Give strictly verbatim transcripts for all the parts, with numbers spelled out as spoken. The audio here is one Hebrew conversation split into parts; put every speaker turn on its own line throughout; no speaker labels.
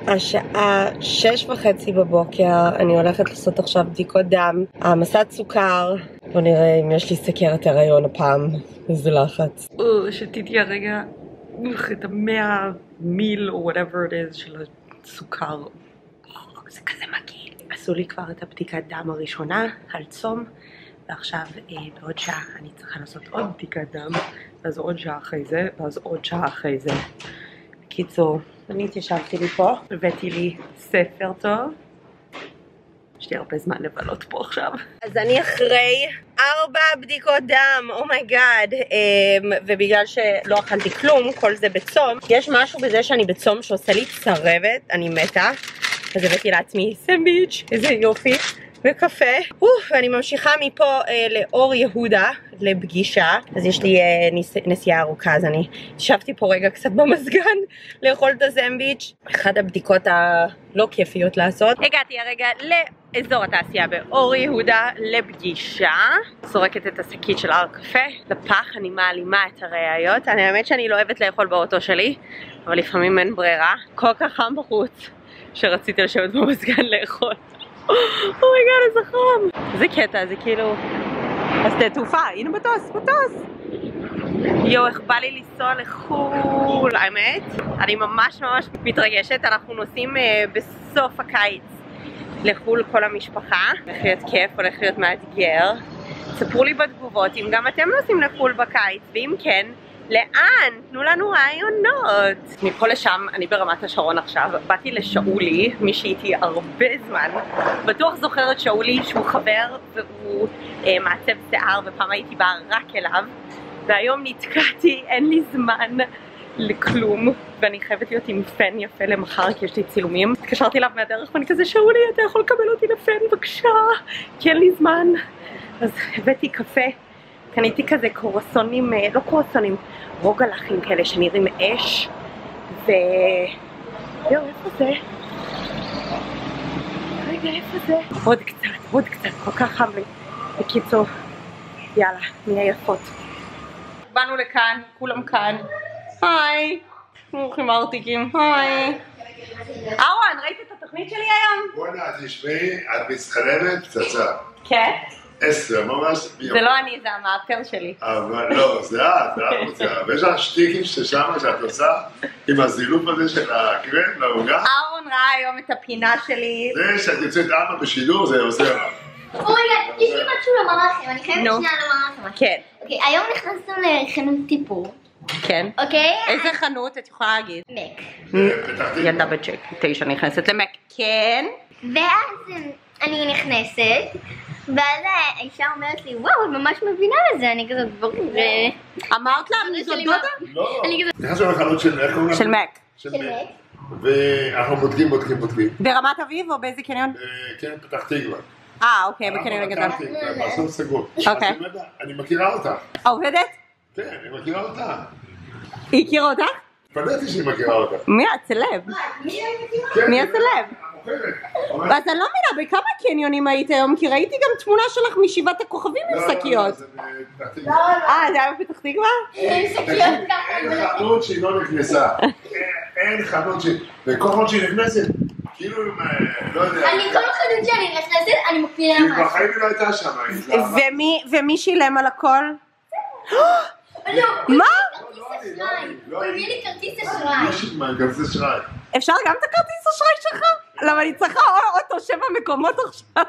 השעה שש וחצי בבוקר, אני הולכת לעשות עכשיו בדיקות דם, העמסת סוכר, בוא נראה אם יש לי סוכרת הריון הפעם, איזה לחץ. שתיתי הרגע את המאה מיל או whatever it is של הסוכר, זה כזה מגעיל. עשו לי כבר את הבדיקת דם הראשונה על צום, ועכשיו בעוד שעה אני צריכה לעשות עוד בדיקת דם, ואז עוד שעה אחרי זה, ואז עוד שעה אחרי זה. בקיצור, אני התיישבתי לי פה, הבאתי לי ספר טוב. יש לי הרבה זמן לבלות פה עכשיו. אז אני אחרי ארבע בדיקות דם, אומייגאד, ובגלל שלא אכלתי כלום, כל זה בצום, יש משהו בזה שאני בצום שעושה לי צרבת, אני מתה, אז הבאתי לעצמי סנדוויץ', איזה יופי, וקפה, ואני ממשיכה מפה לאור יהודה לפגישה, אז יש לי נסיעה ארוכה, אז אני ישבתי פה רגע קצת במזגן לאכול את הסנדוויץ'. אחת הבדיקות הלא כיפיות לעשות. הגעתי הרגע לאזור התעשייה באור יהודה לפגישה, זורקת את השקית של הר קפה לפח, אני מעלימה את הראיות. אני האמת שאני לא אוהבת לאכול באוטו שלי, אבל לפעמים אין ברירה, כל כך חם בחוץ שרציתי לשבת במזגן לאכול. אומייגאד, איזה חם. זה קטע, זה כאילו שדה תעופה, הנה מטוס, מטוס. יו, איך בא לי לנסוע לחול, האמת אני ממש ממש מתרגשת. אנחנו נוסעים בסוף הקיץ לחול כל המשפחה, הולך להיות כיף, הולך להיות מאתגר. ספרו לי בתגובות אם גם אתם נוסעים לחול בקיץ, ואם כן, לאן? תנו לנו רעיונות. מפה לשם, אני ברמת השרון עכשיו, באתי לשאולי, מי שהייתי הרבה זמן, בטוח זוכרת שאולי שהוא חבר והוא אה, מעצב שיער, ופעם הייתי באה רק אליו, והיום נתקעתי, אין לי זמן לכלום, ואני חייבת להיות עם פן יפה למחר כי יש לי צילומים. התקשרתי אליו מהדרך ואני כזה, שאולי, אתה יכול לקבל אותי לפן בבקשה, כי אין לי זמן. אז הבאתי קפה, קניתי כזה קורסונים, לא קורסונים, רוגלחים כאלה שנראים אש, ו... יו, איפה זה? רגע, איפה זה? עוד קצת, עוד קצת, כל כך חם לי. בקיצור, יאללה, נהיה יפות. באנו לכאן, כולם כאן. היי, מורחים ארטיקים, היי. ארואן, ראית את התוכנית שלי היום?
בוא'נה, תשמעי, את מצטלמת פצצה.
כן?
עשר, ממש...
זה לא אני, זה המאפר שלי.
אבל לא, זה את, זה את רוצה. ויש לך שטיקים ששמה שאת עושה עם הזילוף הזה של הקרם לעוגה.
אהרון ראה היום את הפינה שלי.
זה שאת יוצאת אמה בשידור, זה עושה לך.
אומייגאד, יש לי משהו לומר לכם, אני חייבת שנייה לומר לכם.
כן.
אוקיי, היום נכנסנו לחנות טיפור.
כן.
אוקיי?
איזה חנות את יכולה להגיד?
מק.
ילדה בצ'ק, תשע נכנסת למק. כן.
ואז אני נכנסת, ואז האישה אומרת לי, וואו, את ממש מבינה לזה, אני כזאת ברור.
אמרת לה, אני זאת דודה?
לא.
אני כזאת...
נכנסנו לחנות של איך קוראים לה?
של מק.
של מק. ואנחנו בודקים, בודקים, בודקים.
ברמת אביב או באיזה קניון?
כן, פתח תקווה.
אה, אוקיי, בקניון הגדול.
בסוף סגור.
אוקיי.
אני מכירה אותה.
העובדת?
כן, אני מכירה אותה.
היא הכירה אותך?
פנאתי שהיא מכירה אותה.
מי הצלב? מי הצלב? אז אני לא מבינה, בכמה קניונים היית היום? כי ראיתי גם תמונה שלך משבעת הכוכבים עם שקיות. אה, זה היה בפתח תקווה?
אין חנות שהיא לא נכנסה. אין חנות שהיא... וכל חנות שהיא נכנסת, כאילו, לא יודע...
אני כל חנות שאני נכנסת, אני מפילה
היא
משהו.
בחיים היא לא הייתה שם.
ומי שילם על הכל? מה?
הוא הביא לי כרטיס אשראי.
יש לי כרטיס אשראי.
אפשר גם את הכרטיס אשראי שלך? למה אני צריכה אוטו שבע מקומות עכשיו?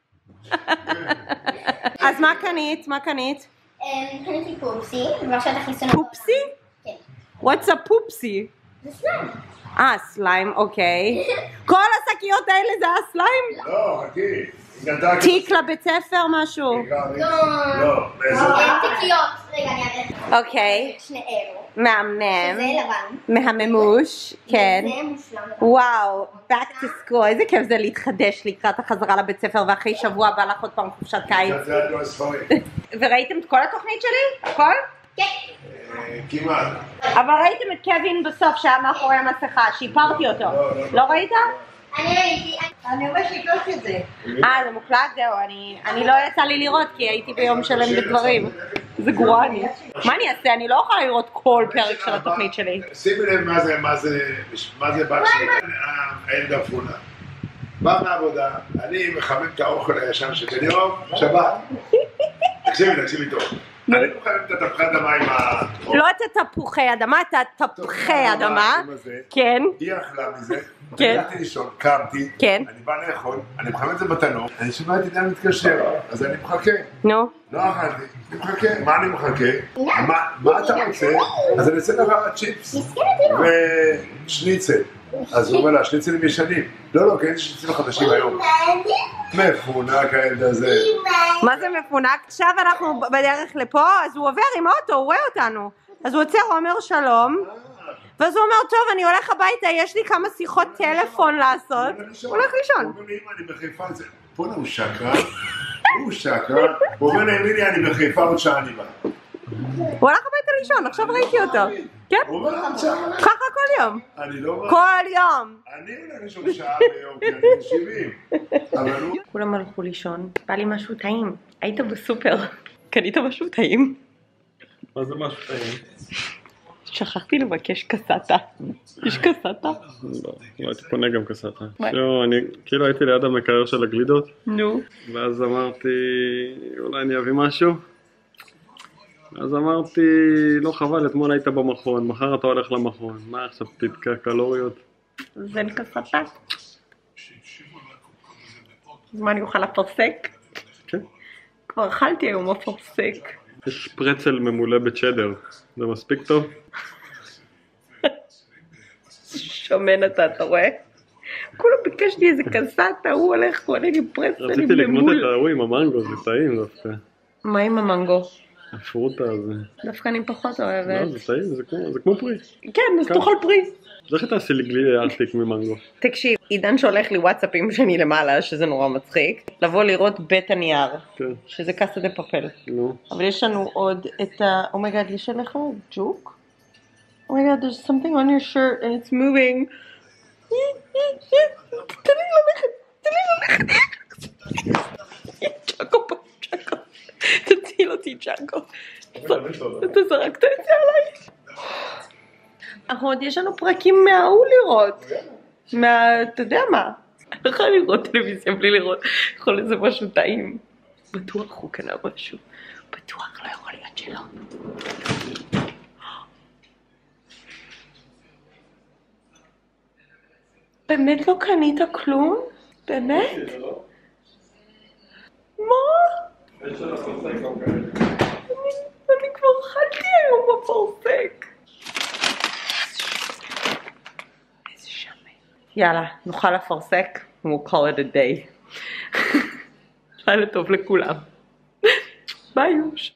אז מה קנית? מה קנית?
קניתי פופסי, ועכשיו תכניסו...
פופסי?
כן.
What's a פופסי?
זה סליים.
אה, סליים, אוקיי. כל השקיות האלה זה הסליים?
לא, חכי.
תיק לבית ספר, משהו?
לא. לא, באזור...
תיקיות. רגע, אני אעבר.
אוקיי.
שני אירו.
מהמם.
שזה לבן.
מהממוש, כן.
זה מושלם.
וואו, back to school, איזה כיף זה להתחדש לקראת החזרה לבית ספר, ואחרי שבוע בא לך עוד פעם חופשת קיץ. וראיתם את כל התוכנית שלי? הכל?
כן.
כמעט.
אבל ראיתם את קווין בסוף שהיה מאחורי המסכה, שיפרתי אותו. לא ראית?
אני ראיתי.
אני רואה שהקלטתי את זה.
אה, זה מוקלט? זהו, אני לא יצא לי לראות כי הייתי ביום שלם בדברים. זה גרוע אני. מה אני אעשה? אני לא יכולה לראות כל פרק של התוכנית שלי.
שימי לב מה זה, מה זה, מה זה בת שלי. עם דפונה. בא מהעבודה, אני מחמם את האוכל הישן שלי, יום, שבת. תקשיבי, תקשיבי טוב. אני מחמם את התפוחי אדמה עם ה...
לא את התפוחי אדמה, את התפוחי אדמה. כן.
היא אכלה מזה.
כן.
הלכתי לישון, קמתי.
כן.
אני בא לאכול, אני מחמם את זה בתנור. אני שומע את עניין מתקשר, אז אני מחכה.
נו.
לא אכלתי, אני מחכה. מה אני מחכה? מה אתה רוצה? אז אני אעשה לך צ'יפס. ושניצל. אז הוא אומר לה, שניצלים ישנים. לא, לא, כי אין שניצלים חדשים היום. מפונק הילד הזה.
מה זה מפונק? עכשיו אנחנו בדרך לפה, אז הוא עובר עם אוטו, הוא רואה אותנו. אז הוא עוצר, הוא אומר שלום. ואז הוא אומר, טוב, אני הולך הביתה, יש לי כמה שיחות טלפון לעשות. הוא הולך לישון.
הוא אומר לי, אם אני בחיפה, בוא'נה, הוא שקרן. הוא שקרן. הוא אומר לי, מיני, אני בחיפה, עוד שעה אני בא.
הוא הלך הביתה לישון, עכשיו ראיתי אותו. כן?
הוא אומר לך עכשיו.
ככה כל יום.
אני לא רואה.
כל יום.
אני הולך לישון שעה ביום, כי אני בן שבעים. אבל הוא...
כולם הלכו לישון, בא לי משהו טעים. היית בסופר, קנית משהו טעים?
מה זה משהו טעים?
שכחתי לבקש קסטה. יש קסטה?
לא, לא הייתי קונה גם קסטה. לא, אני כאילו הייתי ליד המקרר של הגלידות.
נו.
ואז אמרתי, אולי אני אביא משהו. אז אמרתי, לא חבל, אתמול היית במכון, מחר אתה הולך למכון. מה עכשיו תתקע קלוריות?
זה קסטה. אז מה אני אוכל לפרסק?
כן.
כבר אכלתי היום הפרסק.
יש פרצל ממולא בצ'דר, זה מספיק טוב?
שמן אתה, אתה רואה? כולה ביקשתי איזה קסטה, הוא הולך, קונה לי פרצלים ממול.
רציתי לקנות את ההוא עם המנגו, זה טעים דווקא.
מה עם המנגו?
הפרוטה הזה.
דווקא אני פחות אוהבת.
לא, זה טעים, זה כמו פרי.
כן, אז תאכל פרי.
אז איך תעשי לי גלידה ארטיק ממנגו?
תקשיב, עידן שולח לי וואטסאפים שאני למעלה, שזה נורא מצחיק, לבוא לראות בית הנייר, שזה קסטה דה פאפל. אבל יש לנו עוד את ה... אומייגאד, יש עליך ג'וק? אומייגאד, there's something on your shirt and it's moving. תן לי ללכת, תן לי ללכת. צ'אקו פה, צ'אקו. תציל אותי, צ'אקו. אתה זרקת את זה עליי. אנחנו עוד יש לנו פרקים מההוא לראות. מה, אתה יודע מה? אני לא יכולה לראות טלוויזיה בלי לראות יכול איזה משהו טעים. בטוח הוא קנה משהו. בטוח לא יכול להיות שלא. באמת לא קנית כלום? באמת? מה? אני כבר אכלתי היום בפרסק. יאללה, נוכל לפרסק, we'll call it a day. לילה טוב לכולם. ביי יוש.